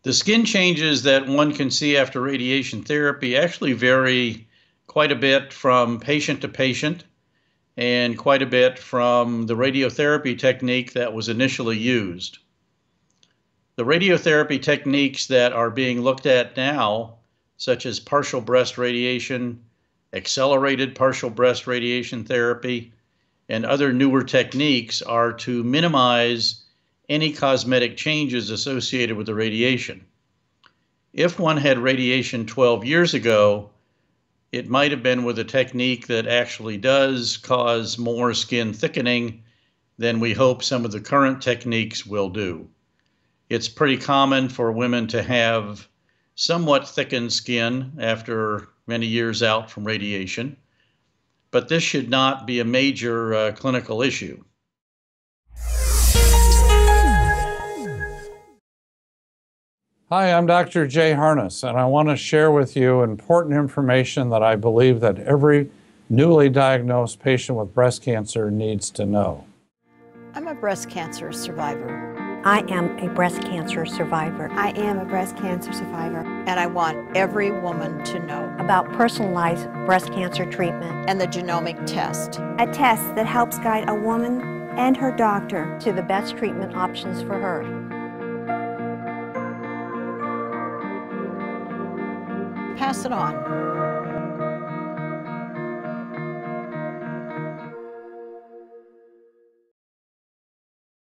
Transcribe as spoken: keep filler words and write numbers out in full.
The skin changes that one can see after radiation therapy actually vary quite a bit from patient to patient and quite a bit from the radiotherapy technique that was initially used. The radiotherapy techniques that are being looked at now, such as partial breast radiation, accelerated partial breast radiation therapy, and other newer techniques, are to minimize any cosmetic changes associated with the radiation. If one had radiation twelve years ago, it might have been with a technique that actually does cause more skin thickening than we hope some of the current techniques will do. It's pretty common for women to have somewhat thickened skin after many years out from radiation, but this should not be a major uh, clinical issue. Hi, I'm Doctor Jay Harness, and I want to share with you important information that I believe that every newly diagnosed patient with breast cancer needs to know. I'm a breast cancer survivor. I am a breast cancer survivor. I am a breast cancer survivor. And I want every woman to know about personalized breast cancer treatment and the genomic test. A test that helps guide a woman and her doctor to the best treatment options for her. Pass it on.